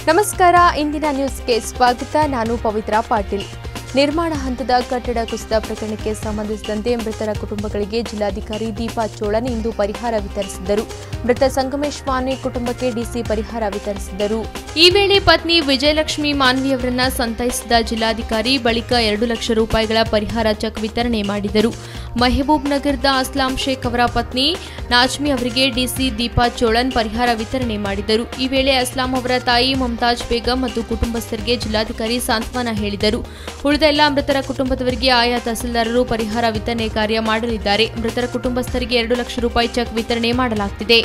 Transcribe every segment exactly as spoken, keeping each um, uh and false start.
ನಮಸ್ಕಾರ, ಇಂದಿನ ನ್ಯೂಸ್ಗೆ ಸ್ವಾಗತ. ನಾನು ಪವಿತ್ರ ಪಾಟೀಲ್. ನಿರ್ಮಾಣ ಹಂತದ ಕಟ್ಟಡ ಕುಸಿದ ಪ್ರಕರಣಕ್ಕೆ ಸಂಬಂಧಿಸಿದಂತೆ ಮೃತರ ಕುಟುಂಬಗಳಿಗೆ ಜಿಲ್ಲಾಧಿಕಾರಿ ದೀಪಾ ಚೋಳನ್ ಇಂದು ಪರಿಹಾರ ವಿತರಿಸಿದರು. ಮೃತ ಸಂಗಮೇಶ್ ಮಾನ್ವಿ ಕುಟುಂಬಕ್ಕೆ ಡಿಸಿ ಪರಿಹಾರ ವಿತರಿಸಿದರು. ಈ ವೇಳೆ ಪತ್ನಿ ವಿಜಯಲಕ್ಷ್ಮಿ ಮಾನ್ವಿಯವರನ್ನ ಸಂತೈಸಿದ ಜಿಲ್ಲಾಧಿಕಾರಿ ಬಳಿಕ ಎರಡು ಲಕ್ಷ ರೂಪಾಯಿಗಳ ಪರಿಹಾರ ಚೆಕ್ ವಿತರಣೆ ಮಾಡಿದರು. ಮೆಹಬೂಬ್ ನಗರದ ಅಸ್ಲಾಂ ಶೇಖ್ ಅವರ ಪತ್ನಿ ನಾಜ್ಮಿ ಅವರಿಗೆ ಡಿಸಿ ದೀಪಾ ಚೋಳನ್ ಪರಿಹಾರ ವಿತರಣೆ ಮಾಡಿದರು. ಈ ವೇಳೆ ಅಸ್ಲಾಂ ಅವರ ತಾಯಿ ಮಮತಾಜ್ ಬೇಗಂ ಮತ್ತು ಕುಟುಂಬಸ್ಥರಿಗೆ ಜಿಲ್ಲಾಧಿಕಾರಿ ಸಾಂತ್ವನ ಹೇಳಿದರು. ಉಳಿದ ಎಲ್ಲ ಮೃತರ ಕುಟುಂಬದವರಿಗೆ ಆಯಾ ತಹಸೀಲ್ದಾರರು ಪರಿಹಾರ ವಿತರಣೆ ಕಾರ್ಯ ಮಾಡಲಿದ್ದಾರೆ. ಮೃತರ ಕುಟುಂಬಸ್ಥರಿಗೆ ಎರಡು ಲಕ್ಷ ರೂಪಾಯಿ ಚೆಕ್ ವಿತರಣೆ ಮಾಡಲಾಗುತ್ತಿದೆ.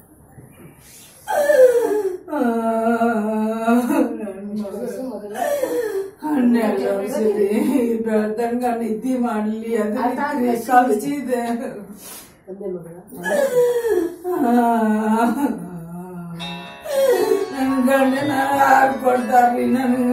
ನಿದ್ದೆ ಮಾಡಲಿ ಅದಕ್ಕೆ ಕಳಿಸಿದೆ. ನನ್ ಗಂಡನ ಯಾರು ಕೊಡ್ತಾರ್ರಿ? ನನ್ಗ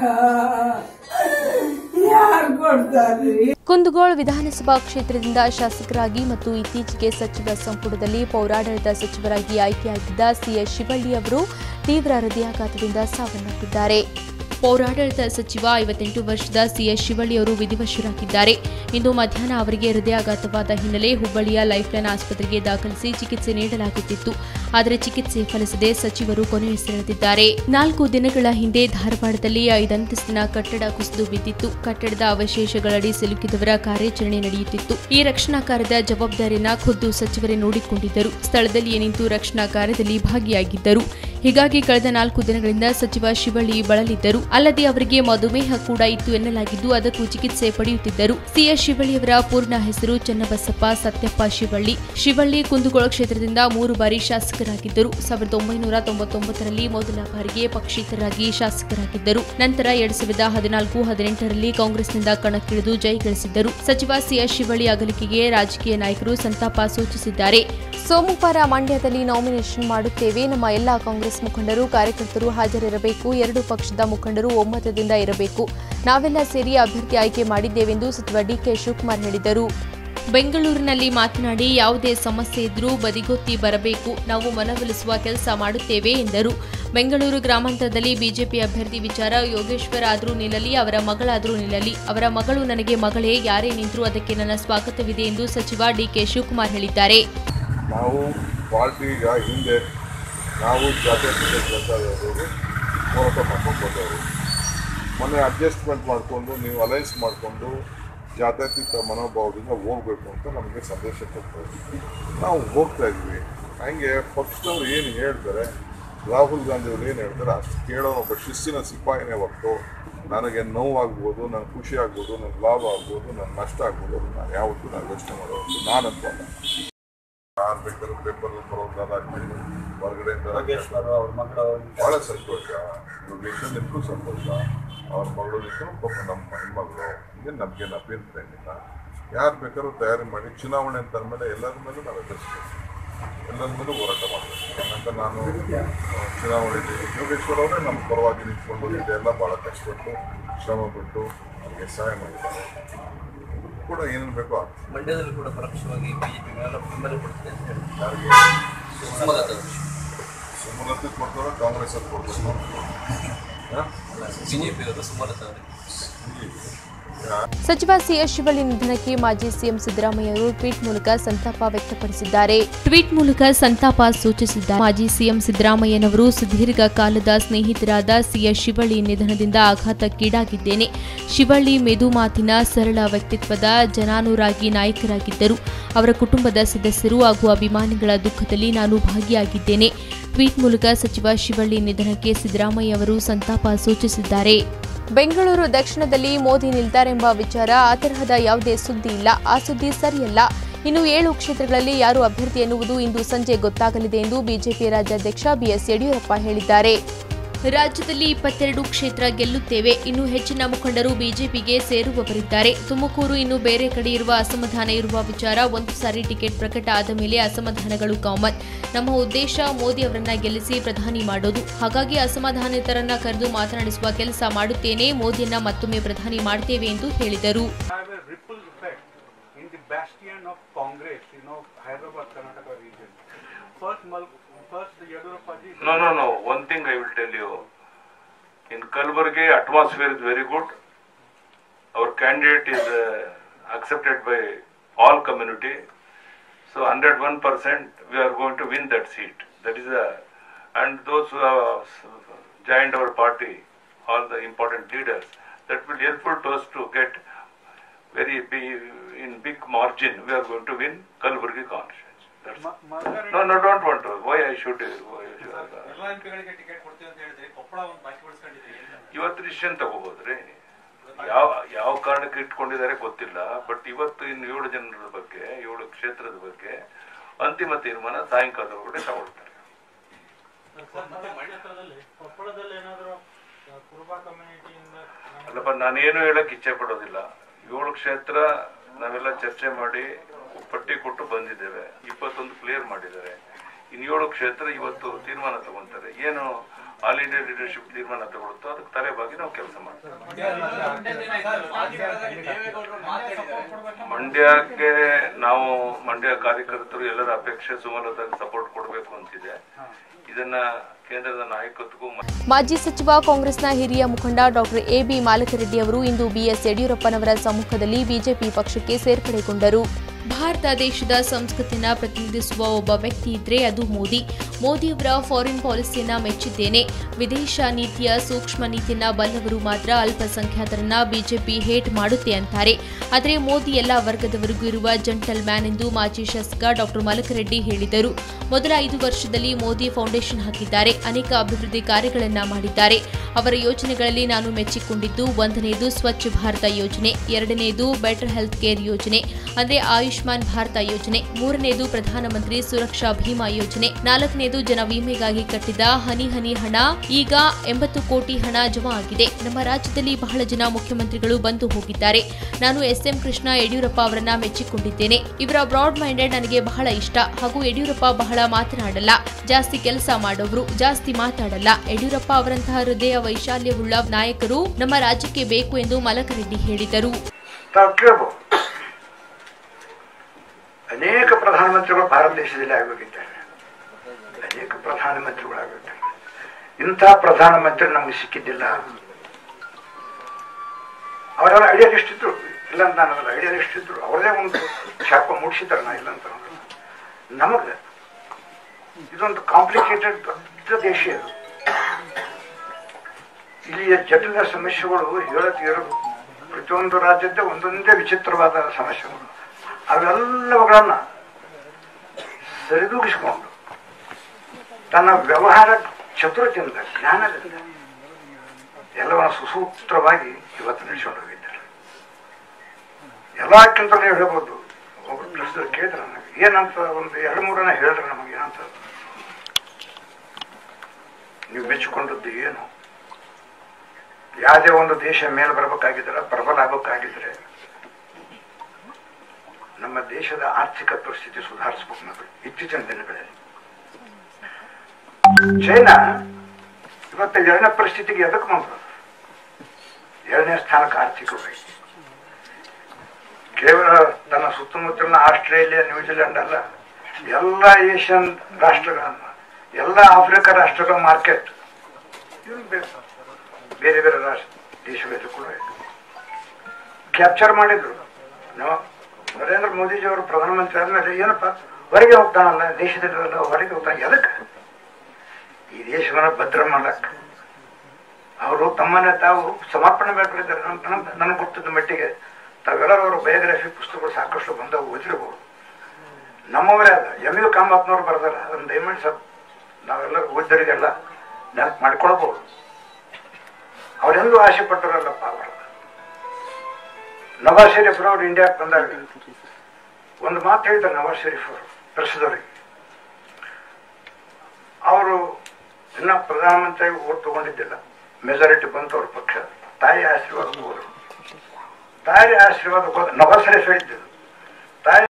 ಯಾರು ಕೊಡ್ತಾರ್ರಿ? ಕುಂದಗೋಳ ವಿಧಾನಸಭಾ ಕ್ಷೇತ್ರದಿಂದ ಶಾಸಕರಾಗಿ ಮತ್ತು ಇತ್ತೀಚೆಗೆ ಸಚಿವ ಸಂಪುಟದಲ್ಲಿ ಪೌರಾಡಳಿತ ಸಚಿವರಾಗಿ ಆಯ್ಕೆಯಾಗಿದ್ದ ಸಿಎಸ್ ಶಿವಳ್ಳಿ ಅವರು ತೀವ್ರ ಹೃದಯಾಘಾತದಿಂದ ಸಾವನ್ನಪ್ಪಿದ್ದಾರೆ. ಪೌರಾಡಳಿತ ಸಚಿವ ಐವತ್ತೆಂಟು ವರ್ಷದ ಸಿಎಸ್ ಶಿವಳ್ಳಿ ಅವರು ವಿಧಿವಶರಾಗಿದ್ದಾರೆ. ಇಂದು ಮಧ್ಯಾಹ್ನ ಅವರಿಗೆ ಹೃದಯಾಘಾತವಾದ ಹಿನ್ನೆಲೆ ಹುಬ್ಬಳ್ಳಿಯ ಲೈಫ್ಲೈನ್ ಆಸ್ಪತ್ರೆಗೆ ದಾಖಲಿಸಿ ಚಿಕಿತ್ಸೆ ನೀಡಲಾಗುತ್ತಿತ್ತು. ಆದರೆ ಚಿಕಿತ್ಸೆ ಫಲಿಸದೆ ಸಚಿವರು ಕೊನೆಯುಸಿರೆಳೆದಿದ್ದಾರೆ. ನಾಲ್ಕು ದಿನಗಳ ಹಿಂದೆ ಧಾರವಾಡದಲ್ಲಿ ಐದಂತಸ್ತಿನ ಕಟ್ಟಡ ಕುಸಿದು ಬಿದ್ದಿತ್ತು. ಕಟ್ಟಡದ ಅವಶೇಷಗಳಡಿ ಸಿಲುಕಿದವರ ಕಾರ್ಯಾಚರಣೆ ನಡೆಯುತ್ತಿತ್ತು. ಈ ರಕ್ಷಣಾ ಕಾರ್ಯದ ಜವಾಬ್ದಾರಿಯನ್ನು ಖುದ್ದು ಸಚಿವರೇ ನೋಡಿಕೊಂಡಿದ್ದರು. ಸ್ಥಳದಲ್ಲಿಯೇ ನಿಂತು ರಕ್ಷಣಾ ಕಾರ್ಯದಲ್ಲಿ ಭಾಗಿಯಾಗಿದ್ದರು. ಹೀಗಾಗಿ ಕಳೆದ ನಾಲ್ಕು ದಿನಗಳಿಂದ ಸಚಿವ ಶಿವಳ್ಳಿ ಬಳಲಿದ್ದರು. ಅಲ್ಲದೆ ಅವರಿಗೆ ಮಧುಮೇಹ ಕೂಡ ಇತ್ತು ಎನ್ನಲಾಗಿದ್ದು ಅದಕ್ಕೂ ಚಿಕಿತ್ಸೆ ಪಡೆಯುತ್ತಿದ್ದರು. ಸಿಎಸ್ ಶಿವಳ್ಳಿಯವರ ಪೂರ್ಣ ಹೆಸರು ಚನ್ನಬಸಪ್ಪ ಸತ್ಯಪ್ಪ ಶಿವಳ್ಳಿ. ಶಿವಳ್ಳಿ ಕುಂದಗೋಳ ಕ್ಷೇತ್ರದಿಂದ ಮೂರು ಬಾರಿ ಶಾಸಕರಾಗಿದ್ದರು. ಸಾವಿರದ ಒಂಬೈನೂರ ತೊಂಬತ್ತೊಂಬತ್ತರಲ್ಲಿ ಮೊದಲ ಬಾರಿಗೆ ಪಕ್ಷೇತರರಾಗಿ ಶಾಸಕರಾಗಿದ್ದರು. ನಂತರ ಎರಡ್ ಸಾವಿರದ ಹದಿನಾಲ್ಕು ಹದಿನೆಂಟರಲ್ಲಿ ಕಾಂಗ್ರೆಸ್ನಿಂದ ಕಣಕ್ಕಿಳಿದು ಜಯಗಳಿಸಿದ್ದರು. ಸಚಿವ ಸಿಎಸ್ ಶಿವಳ್ಳಿ ಅಗಲಿಕೆಗೆ ರಾಜಕೀಯ ನಾಯಕರು ಸಂತಾಪ ಸೂಚಿಸಿದ್ದಾರೆ. ಸೋಮವಾರ ಮಂಡ್ಯದಲ್ಲಿ ನಾಮಿನೇಷನ್ ಮಾಡುತ್ತೇವೆ. ನಮ್ಮ ಎಲ್ಲಾ ಕಾಂಗ್ರೆಸ್ ಮುಖಂಡರು ಕಾರ್ಯಕರ್ತರು ಹಾಜರಿರಬೇಕು. ಎರಡು ಪಕ್ಷದ ಮುಖಂಡರು ಒಮ್ಮತದಿಂದ ಇರಬೇಕು. ನಾವೆಲ್ಲ ಸೇರಿ ಅಭ್ಯರ್ಥಿ ಆಯ್ಕೆ ಮಾಡಿದ್ದೇವೆಂದು ಸಚಿವ ಡಿಕೆ ಶಿವಕುಮಾರ್ ಹೇಳಿದರು. ಬೆಂಗಳೂರಿನಲ್ಲಿ ಮಾತನಾಡಿ, ಯಾವುದೇ ಸಮಸ್ಯೆ ಇದ್ರೂ ಬದಿಗೊತ್ತಿ ಬರಬೇಕು. ನಾವು ಮನವೊಲಿಸುವ ಕೆಲಸ ಮಾಡುತ್ತೇವೆ ಎಂದರು. ಬೆಂಗಳೂರು ಗ್ರಾಮಾಂತರದಲ್ಲಿ ಬಿಜೆಪಿ ಅಭ್ಯರ್ಥಿ ವಿಚಾರ ಯೋಗೇಶ್ವರ್ ಆದರೂ ನಿಲ್ಲಲಿ, ಅವರ ಮಗಳಾದರೂ ನಿಲ್ಲಲಿ. ಅವರ ಮಗಳು ನನಗೆ ಮಗಳೇ, ಯಾರೇ ನಿಂತರೂ ಅದಕ್ಕೆ ನನ್ನ ಸ್ವಾಗತವಿದೆ ಎಂದು ಸಚಿವ ಡಿಕೆ ಶಿವಕುಮಾರ್ ಹೇಳಿದ್ದಾರೆ. ನಾವು ಪಾರ್ಟಿಗ ಹಿಂದೆ ನಾವು ಜಾತ್ಯತೀತ ಜನತಾದವರು ಹೋರಾಟ ಮಾಡ್ಕೊಂಡು ಬಂದವರು. ಮೊನ್ನೆ ಅಡ್ಜಸ್ಟ್ಮೆಂಟ್ ಮಾಡಿಕೊಂಡು ನೀವು ಅಲೈನ್ಸ್ ಮಾಡಿಕೊಂಡು ಜಾತ್ಯತೀತ ಮನೋಭಾವದಿಂದ ಹೋಗಬೇಕು ಅಂತ ನಮಗೆ ಸಂದೇಶ ಕೊಡ್ತಾರೆ. ನಾವು ಹೋಗ್ತಾ ಇದ್ವಿ. ಹಂಗೆ ಪಕ್ಷದವ್ರು ಏನು ಹೇಳ್ತಾರೆ, ರಾಹುಲ್ ಗಾಂಧಿ ಅವರು ಏನು ಹೇಳ್ತಾರೆ ಅಷ್ಟು ಕೇಳೋ ಒಬ್ಬ ಶಿಸ್ತಿನ ಸಿಪಾಯಿನೇ ಹೊರತು ನನಗೆ ನೋವಾಗ್ಬೋದು, ನನಗೆ ಖುಷಿ ಆಗ್ಬೋದು, ನನಗೆ ಲಾಭ ಆಗ್ಬೋದು, ನನ್ನ ನಷ್ಟ ಆಗ್ಬೋದು, ನಾನು ಯಾವತ್ತೂ ನಾನು ಯೋಚನೆ ಮಾಡೋದು ನಾನಂತಲ್ಲ. ಯಾರು ಬೇಕಾದ್ರೂ ಪೇಪರಲ್ಲಿ ಬರೋದಾದ ಹೊರಗಡೆಯಿಂದ ಅವ್ರ ಮಗಳ ಭಾಳ ಸಂತೋಷ, ಯೋಗೇಶ್ವರನಿಗೂ ಸಂತೋಷ, ಅವ್ರ ಮಗಳಿಗೂ ಪಾಪ ನಮ್ಮ ಹೆಣ್ಮಗಳು ಹಿಂಗೆ ನಮಗೆ ಅಭ್ಯಂತರ ಏನಿಲ್ಲ. ಯಾರು ಬೇಕಾದ್ರೂ ತಯಾರಿ ಮಾಡಿ ಚುನಾವಣೆ ಅಂತ ಅಂದಮೇಲೆ ಎಲ್ಲರ ಮೇಲೂ ನಾವು ಎದುರಿಸ್ಬೇಕು, ಎಲ್ಲರ ಮೇಲೂ ಹೋರಾಟ ಮಾಡಬೇಕು. ಯಾಕಂತ ನಾನು ಚುನಾವಣೆಯಲ್ಲಿ ಯೋಗೇಶ್ವರ ಅವರೇ ನಮ್ಮ ಪರವಾಗಿ ನಿಂತ್ಕೊಂಡು ಇದೆಲ್ಲ ಭಾಳ ಕಷ್ಟಪಟ್ಟು ಶ್ರಮಪಟ್ಟು ನಮಗೆ ಸಹಾಯ ಮಾಡಿದ್ದಾರೆ. ಕೂಡ ಏನೇನು ಬೇಕೋ ಮಂಡ್ಯದಲ್ಲಿ ಕೂಡ ಪರೋಕ್ಷವಾಗಿ ಬಿಜೆಪಿ ಬೆಂಬಲ ಕೊಡ್ತದೆ ಅಂತ ಹೇಳಿ ಯಾರಿಗೆ ಸುಮಲತಾ ಕೊಡ್ತಾರೋ ಕಾಂಗ್ರೆಸ್ ಅವ್ರು ಕೊಡ್ತಾರೆ. ಬಿಜೆಪಿ ಅವರು ಸುಮಲತಾ ಅವರಿಗೆ. ಸಚಿವ ಸಿಎಸ್ ಶಿವಳ್ಳಿ ನಿಧನಕ್ಕೆ ಮಾಜಿ ಸಿಎಂ ಸಿದ್ದರಾಮಯ್ಯ ಅವರು ಟ್ವೀಟ್ ಮೂಲಕ ಸಂತಾಪ ವ್ಯಕ್ತಪಡಿಸಿದ್ದಾರೆ. ಟ್ವೀಟ್ ಮೂಲಕ ಸಂತಾಪ ಸೂಚಿಸಿದ್ದಾರೆ. ಮಾಜಿ ಸಿಎಂ ಸಿದ್ದರಾಮಯ್ಯನವರು ಸುದೀರ್ಘ ಕಾಲದ ಸ್ನೇಹಿತರಾದ ಸಿಎಸ್ ಶಿವಳ್ಳಿ ನಿಧನದಿಂದ ಆಘಾತಕ್ಕೀಡಾಗಿದ್ದೇನೆ. ಶಿವಳ್ಳಿ ಮೆದು ಮಾತಿನ ಸರಳ ವ್ಯಕ್ತಿತ್ವದ ಜನಾನುರಾಗಿ ನಾಯಕರಾಗಿದ್ದರು. ಅವರ ಕುಟುಂಬದ ಸದಸ್ಯರು ಹಾಗೂ ಅಭಿಮಾನಿಗಳ ದುಃಖದಲ್ಲಿ ನಾನು ಭಾಗಿಯಾಗಿದ್ದೇನೆ. ಟ್ವೀಟ್ ಮೂಲಕ ಸಚಿವ ಶಿವಳ್ಳಿ ನಿಧನಕ್ಕೆ ಸಿದ್ದರಾಮಯ್ಯ ಅವರು ಸಂತಾಪ ಸೂಚಿಸಿದ್ದಾರೆ. ಬೆಂಗಳೂರು ದಕ್ಷಿಣದಲ್ಲಿ ಮೋದಿ ನಿಲ್ತಾರೆಂಬ ವಿಚಾರ ಆ ತರಹದ ಯಾವುದೇ ಸುದ್ದಿ ಇಲ್ಲ. ಆ ಸುದ್ದಿ ಸರಿಯಲ್ಲ. ಇನ್ನು ಏಳು ಕ್ಷೇತ್ರಗಳಲ್ಲಿ ಯಾರು ಅಭ್ಯರ್ಥಿ ಎನ್ನುವುದು ಇಂದು ಸಂಜೆ ಗೊತ್ತಾಗಲಿದೆ ಎಂದು ಬಿಜೆಪಿ ರಾಜ್ಯಾಧ್ಯಕ್ಷ ಬಿಎಸ್ ಯಡಿಯೂರಪ್ಪ ಹೇಳಿದ್ದಾರೆ. ರಾಜ್ಯದಲ್ಲಿ ಇಪ್ಪತ್ತೆರಡು ಕ್ಷೇತ್ರ ಗೆಲ್ಲುತ್ತೇವೆ. ಇನ್ನು ಹೆಚ್ಚಿನ ಮುಖಂಡರು ಬಿಜೆಪಿಗೆ ಸೇರುವವರಿದ್ದಾರೆ. ತುಮಕೂರು ಇನ್ನು ಬೇರೆ ಕಡೆ ಇರುವ ಅಸಮಾಧಾನ ಇರುವ ವಿಚಾರ. ಒಂದು ಸಾರಿ ಟಿಕೆಟ್ ಪ್ರಕಟ ಆದ ಮೇಲೆ ಅಸಮಾಧಾನಗಳು ಕಾಮನ್. ನಮ್ಮ ಉದ್ದೇಶ ಮೋದಿ ಅವರನ್ನ ಗೆಲ್ಲಿಸಿ ಪ್ರಧಾನಿ ಮಾಡೋದು. ಹಾಗಾಗಿ ಅಸಮಾಧಾನಿತರನ್ನ ಕರೆದು ಮಾತನಾಡಿಸುವ ಕೆಲಸ ಮಾಡುತ್ತೇನೆ. ಮೋದಿಯನ್ನ ಮತ್ತೊಮ್ಮೆ ಪ್ರಧಾನಿ ಮಾಡ್ತೇವೆ ಎಂದು ಹೇಳಿದರು. No, no, no. One thing I will tell you. Kalburgi atmosphere is very good. Our candidate is uh, accepted by all community. So one hundred one percent we are going to win that seat. That is a, and those who have joined our party, all the important leaders, that will helpful to us to get very big, in big margin. We are going to win Kalburgi constituency. That's no, no, don't want to. Why I should? Why I should ಇವತ್ತು decision ತಗೋಬೋದ್ರಿ. ಯಾವ ಯಾವ ಕಾರಣಕ್ಕೆ ಇಟ್ಕೊಂಡಿದ್ದಾರೆ ಗೊತ್ತಿಲ್ಲ. But ಇವತ್ತು ಇನ್ನು ಏಳು ಜನರ ಬಗ್ಗೆ, ಏಳು ಕ್ಷೇತ್ರದ ಬಗ್ಗೆ ಅಂತಿಮ ತೀರ್ಮಾನ ಸಾಯಂಕಾಲದೊಳಗಡೆ ತಗೊಳ್ತಾರೆ. ಅಲ್ಲಪ್ಪ, ನಾನೇನು ಹೇಳಕ್ ಇಚ್ಛೆ ಪಡೋದಿಲ್ಲ. ಏಳು ಕ್ಷೇತ್ರ ನಾವೆಲ್ಲ ಚರ್ಚೆ ಮಾಡಿ ಪಟ್ಟಿ ಕೊಟ್ಟು ಬಂದಿದ್ದೇವೆ. ಇಪ್ಪತ್ತೊಂದು ಕ್ಲಿಯರ್ ಮಾಡಿದ್ದಾರೆ. ಇನ್ನು ಏಳು ಕ್ಷೇತ್ರ ಇವತ್ತು ತೀರ್ಮಾನ ತಗೊಂತಾರೆ. ಏನು ಆಲ್ ಇಂಡಿಯಾ ಲೀಡರ್ಶಿಪ್ ತೀರ್ಮಾನ ತಗೊಳುತ್ತೋ ಅದಕ್ಕೆ ತಲೆಬಾಗಿ ನಾವು ಕೆಲಸ ಮಾಡ್ತೇವೆ. ಮಂಡ್ಯಕ್ಕೆ ನಾವು ಮಂಡ್ಯ ಕಾರ್ಯಕರ್ತರು ಎಲ್ಲರ ಅಪೇಕ್ಷೆ ಸುಮಲತಾಗಿ ಸಪೋರ್ಟ್ ಕೊಡಬೇಕು ಅಂತಿದೆ. ಇದನ್ನ ಕೇಂದ್ರದ ನಾಯಕತ್ವಕ್ಕೂ. ಮಾಜಿ ಸಚಿವ ಕಾಂಗ್ರೆಸ್ನ ಹಿರಿಯ ಮುಖಂಡ ಡಾಕ್ಟರ್ ಎ ಬಿ ಮಾಲಕರೆಡ್ಡಿ ಅವರು ಇಂದು ಬಿಎಸ್ ಯಡಿಯೂರಪ್ಪನವರ ಸಮ್ಮುಖದಲ್ಲಿ ಬಿಜೆಪಿ ಪಕ್ಷಕ್ಕೆ ಸೇರ್ಪಡೆಗೊಂಡರು. ಭಾರತ ದೇಶದ ಸಂಸ್ಕೃತಿಯನ್ನು ಪ್ರತಿನಿಧಿಸುವ ಒಬ್ಬ ವ್ಯಕ್ತಿ ಇದ್ರೆ ಅದು ಮೋದಿ. ಮೋದಿಯವರ ಫಾರಿನ್ ಪಾಲಿಸಿಯನ್ನ ಮೆಚ್ಚಿದ್ದೇನೆ. ವಿದೇಶ ನೀತಿಯ ಸೂಕ್ಷ್ಮ ನೀತಿಯನ್ನ ಬಲ್ಲವರು ಮಾತ್ರ ಅಲ್ಪಸಂಖ್ಯಾತರನ್ನ ಬಿಜೆಪಿ ಹೇಟ್ ಮಾಡುತ್ತೆ ಅಂತಾರೆ. ಆದರೆ ಮೋದಿ ಎಲ್ಲ ವರ್ಗದವರಿಗೂ ಇರುವ ಜಂಟಲ್ ಮ್ಯಾನ್ ಎಂದು ಮಾಜಿ ಶಾಸಕ ಡಾಕ್ಟರ್ ಮಾಲಕರೆಡ್ಡಿ ಹೇಳಿದರು. ಮೊದಲ ಐದು ವರ್ಷದಲ್ಲಿ ಮೋದಿ ಫೌಂಡೇಶನ್ ಹಾಕಿದ್ದಾರೆ. ಅನೇಕ ಅಭಿವೃದ್ಧಿ ಕಾರ್ಯಗಳನ್ನ ಮಾಡಿದ್ದಾರೆ. ಅವರ ಯೋಜನೆಗಳಲ್ಲಿ ನಾನು ಮೆಚ್ಚಿಕೊಂಡಿದ್ದು ಒಂದನೆಯದು ಸ್ವಚ್ಛ ಭಾರತ ಯೋಜನೆ, ಎರಡನೆಯದು ಬೆಟರ್ ಹೆಲ್ತ್ ಕೇರ್ ಯೋಜನೆ ಅಂದ್ರೆ ಆಯುಷ್ಮಾನ್ ಭಾರತ ಯೋಜನೆ, ಮೂರನೆಯದು ಪ್ರಧಾನಮಂತ್ರಿ ಸುರಕ್ಷಾ ಭೀಮಾ ಯೋಜನೆ, ನಾಲ್ಕನೆಯದು ಜನ ವಿಮೆಗಾಗಿ ಕಟ್ಟಿದ ಹನಿ ಹನಿ ಹಣ. ಈಗ ಎಂಬತ್ತು ಕೋಟಿ ಹಣ ಜಮಾ ಆಗಿದೆ. ನಮ್ಮ ರಾಜ್ಯದಲ್ಲಿ ಬಹಳ ಜನ ಮುಖ್ಯಮಂತ್ರಿಗಳು ಬಂದು ಹೋಗಿದ್ದಾರೆ. ನಾನು ಎಸ್ ಎಂ ಕೃಷ್ಣ ಯಡಿಯೂರಪ್ಪ ಅವರನ್ನ ಮೆಚ್ಚಿಕೊಂಡಿದ್ದೇನೆ. ಇವರ ಬ್ರಾಡ್ ಮೈಂಡೆಡ್ ನನಗೆ ಬಹಳ ಇಷ್ಟ. ಹಾಗೂ ಯಡಿಯೂರಪ್ಪ ಬಹಳ ಮಾತನಾಡಲ್ಲ, ಜಾಸ್ತಿ ಕೆಲಸ ಮಾಡೋರು, ಜಾಸ್ತಿ ಮಾತಾಡಲ್ಲ. ಯಡಿಯೂರಪ್ಪ ಅವರಂತಹ ಹೃದಯ ವೈಶಾಲ್ಯವುಳ್ಳ ನಾಯಕರು ನಮ್ಮ ರಾಜ್ಯಕ್ಕೆ ಬೇಕು ಎಂದು ಮಾಲಕರೆಡ್ಡಿ ಹೇಳಿದರು. ಅನೇಕ ಪ್ರಧಾನಮಂತ್ರಿಗಳು ಭಾರತ ದೇಶದಲ್ಲಿ ಆಗೋಗಿದ್ದಾರೆ. ಅನೇಕ ಪ್ರಧಾನಮಂತ್ರಿಗಳು ಆಗಿದ್ದಾರೆ. ಇಂತಹ ಪ್ರಧಾನಮಂತ್ರಿ ನಮಗೆ ಸಿಕ್ಕಿದ್ದಿಲ್ಲ. ಅವರೆಲ್ಲ ಐಡಿಯಲಿಸ್ಟ್ ಇದ್ರು, ಇಲ್ಲ ಅಂತ ನಾನಲ್ಲ, ಐಡಿಯಲಿಸ್ಟ್ ಇದ್ರು. ಅವರದೇ ಒಂದು ಶಾಪ ಮೂಡಿಸಿದ್ದಾರೆ. ನಾ ಇಲ್ಲ ಅಂತ ನಮಗೆ ಇದೊಂದು ಕಾಂಪ್ಲಿಕೇಟೆಡ್ ದೊಡ್ಡ ದೇಶ ಇದು. ಇಲ್ಲಿಯ ಜಟಿಲ ಸಮಸ್ಯೆಗಳು ಹೇಳಕ್ಕೆ ಹೇಳೋದು. ಪ್ರತಿಯೊಂದು ರಾಜ್ಯದ ಒಂದೊಂದೇ ವಿಚಿತ್ರವಾದ ಸಮಸ್ಯೆಗಳು. ಅವೆಲ್ಲವುಗಳನ್ನ ಸರಿದೂಗಿಸಿಕೊಂಡು ತನ್ನ ವ್ಯವಹಾರ ಚತುರತೆಯಿಂದ, ಜ್ಞಾನದಿಂದ ಎಲ್ಲವನ್ನ ಸುಸೂತ್ರವಾಗಿ ಇವತ್ತು ನಡೆಸಿಕೊಂಡು ಹೋಗಿದ್ದಾರೆ. ಎಲ್ಲಕ್ಕಿಂತ ನೀವು ಹೇಳ್ಬೋದು. ಒಬ್ಬರು ಪ್ರಶ್ನೆ ಕೇಳಿದ್ರೆ ನನಗೆ ಏನಂತ ಒಂದು ಎರಡು ಮೂರನ್ನ ಹೇಳಿದ್ರೆ ನಮಗೆ ಏನಂತ, ನೀವು ಮೆಚ್ಚಿಕೊಂಡದ್ದು ಏನು? ಯಾವುದೇ ಒಂದು ದೇಶ ಮೇಲೆ ಬರಬೇಕಾಗಿದ್ರೆ, ಪ್ರಬಲ ಆಗಬೇಕಾಗಿದ್ರೆ ನಮ್ಮ ದೇಶದ ಆರ್ಥಿಕ ಪರಿಸ್ಥಿತಿ ಸುಧಾರಿಸಬೇಕು. ನಾವು ಇತ್ತೀಚಿನ ದಿನಗಳಲ್ಲಿ ಚೈನಾ ಇವತ್ತು ಎರಡನೇ ಪರಿಸ್ಥಿತಿಗೆ ಎದಕ್ಕೆ ಬಂದ್ರು? ಎರಡನೇ ಸ್ಥಾನಕ್ಕೆ ಆರ್ಥಿಕವಾಗಿ. ಕೇವಲ ತನ್ನ ಸುತ್ತಮುತ್ತಲಿನ ಆಸ್ಟ್ರೇಲಿಯಾ, ನ್ಯೂಜಿಲೆಂಡ್ ಅಲ್ಲ, ಎಲ್ಲ ಏಷ್ಯನ್ ರಾಷ್ಟ್ರಗಳನ್ನ, ಎಲ್ಲ ಆಫ್ರಿಕಾ ರಾಷ್ಟ್ರಗಳ ಮಾರ್ಕೆಟ್ ಬೇರೆ ಬೇರೆ ರಾಷ್ಟ್ರ ದೇಶಗಳಲ್ಲಿ ಕೂಡ ಕ್ಯಾಪ್ಚರ್ ಮಾಡಿದ್ರು. ನಾವು ನರೇಂದ್ರ ಮೋದಿಜಿ ಅವರು ಪ್ರಧಾನಮಂತ್ರಿ ಆದ್ಮೇಲೆ ಏನಪ್ಪ ಹೊರಗೆ ಹೋಗ್ತಾನಲ್ಲ, ದೇಶದಲ್ಲ ಹೊರಗೆ ಹೋಗ್ತಾನೆ. ಎದಕ್ಕೆ? ಈ ದೇಶವನ್ನ ಭದ್ರ ಮಾಡಕ್ ಅವರು ತಮ್ಮನ್ನ ತಾವು ಸಮರ್ಪಣೆ ಮಾಡ್ಕೊಂಡಿದ್ದಾರೆ. ನನಗೆ ಗೊತ್ತಿದ್ದ ಮಟ್ಟಿಗೆ ತಾವೆಲ್ಲರೂ ಅವರು ಬಯೋಗ್ರಫಿ ಪುಸ್ತಕಗಳು ಸಾಕಷ್ಟು ಬಂದವು, ಓದಿರಬಹುದು. ನಮ್ಮವರೇ ಅಲ್ಲ, ಎಮ್ ಯು ಕಾಮತ್ನವ್ರು ಬರ್ದಾರ. ಅದನ್ನ ದಯಮಾಡಿ ಸ್ವಲ್ಪ ನಾವೆಲ್ಲರೂ ಓದ್ದರಿಗೆಲ್ಲ ನೆನಪು ಮಾಡ್ಕೊಳ್ಬಹುದು. ಅವರೆಂದೂ ಆಸೆ ಪಟ್ಟರಲ್ಲಪ್ಪ. ಅವರ ನವಾಜ್ ಶರೀಫ್ ಅವರು ಇಂಡಿಯಾಕ್ಕೆ ಬಂದಾಗ ಒಂದು ಮಾತು ಹೇಳಿದ್ದಾರೆ. ನವಾಜ್ ಶರೀಫ್ ಅವರು ಪ್ರಸಿದ್ಧರಿಗೆ, ಅವರು ಇನ್ನ ಪ್ರಧಾನಮಂತ್ರಿ ಓಟ್ ತಗೊಂಡಿದ್ದಿಲ್ಲ, ಮೆಜಾರಿಟಿ ಬಂತು ಅವ್ರ ಪಕ್ಷ. ತಾಯಿ ಆಶೀರ್ವಾದ ಹೋದ್ರು. ತಾಯಿ ಆಶೀರ್ವಾದ ಹೋದ ನವಾಜ್ ಶರೀಫ್ ಹೇಳಿದ್ದಿಲ್ಲ,